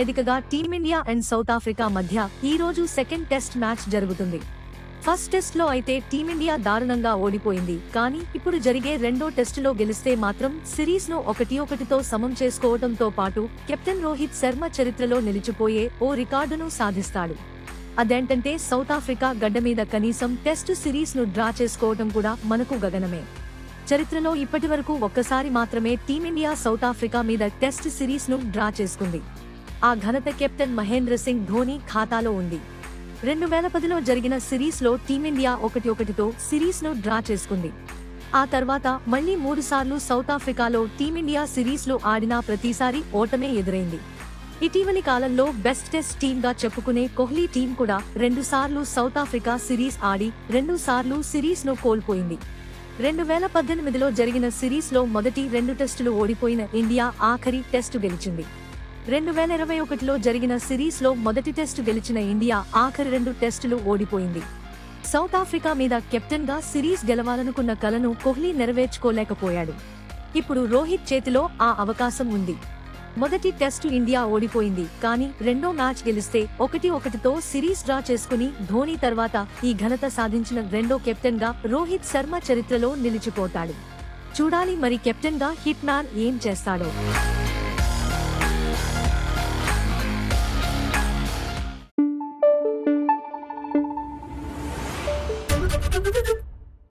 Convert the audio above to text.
వేదికగా team India and south Africa మధ్య ఈ రోజు సెకండ్ టెస్ట్ మ్యాచ్ జరుగుతుంది. ఫస్ట్ టెస్ట్ లో అయితే టీమిండియా దారుణంగా ఓడిపోయింది. కానీ ఇప్పుడు జరిగే రెండో టెస్టులో గెలిస్తే మాత్రం సిరీస్ ను 1-1తో సమం చేసుకోవడంతో పాటు కెప్టెన్ రోహిత్ శర్మ చరిత్రలో నిలిచిపోయే ఓ రికార్డును సాధిస్తాడు. అదేంటంటే సౌత్ ఆఫ్రికా గడ్డ మీద కనీసం టెస్టు సిరీస్ ను డ్రా చేసుకోవడం కూడా మనకు గగనమే. చరిత్రలో ఇప్పటివరకు ఒక్కసారి మాత్రమే టీమిండియా సౌత్ ఆఫ్రికా మీద టెస్ట్ సిరీస్ ను డ్రా చేసుకుంది. ఆ ఘనత కెప్టెన్ మహేంద్ర సింగ్ ధోని ఖాతాలో ఉంది. 2010లో జరిగిన సిరీస్ లో టీమిండియా 1-1తో సిరీస్ ను డ్రా చేసుకుంది. ఆ తర్వాత మళ్లీ 3 సార్లు సౌత్ ఆఫ్రికాలో టీమిండియా సిరీస్ లో ఆడినా ప్రతిసారి ఓటమే ఎదురైంది. ఇటీవలి కాలంలో బెస్ట్ టెస్ట్ టీమ్ గా చెప్పుకునే కోహ్లీ టీం కూడా 2 సార్లు సౌత్ ఆఫ్రికా సిరీస్ ఆడి 2 సార్లు సిరీస్ ను కోల్పోయింది. 2018లో జరిగిన సిరీస్ లో మొదటి 2 టెస్టులు ఓడిపోయిన ఇండియా ఆఖరి టెస్టు గెలిచింది. 2021లో జరిగిన సిరీస్ లో మొదటి టెస్టు గెలిచిన ఇండియా ఆఖరి 2 టెస్టులు ఓడిపోయింది. సౌత్ ఆఫ్రికా మీద కెప్టెన్ గా సిరీస్ గెలవాలనుకున్న కలను కోహ్లీ నెరవేర్చుకోలేకపోయాడు. ఇప్పుడు రోహిత్ చేతిలో ఆ అవకాశం ఉంది. మొదటి టెస్టు ఇండియా ఓడిపోయింది. కానీ రెండో మ్యాచ్ గెలిస్తే 1-1తో సిరీస్ డ్రా చేసుకుని ధోని తర్వాత ఈ ఘనత సాధించిన రెండో కెప్టెన్ గా రోహిత్ శర్మ చరిత్రలో నిలిచిపోతాడు. చూడాలి మరి కెప్టెన్ గా హిట్ మ్యాన్ ఏం చేస్తాడో.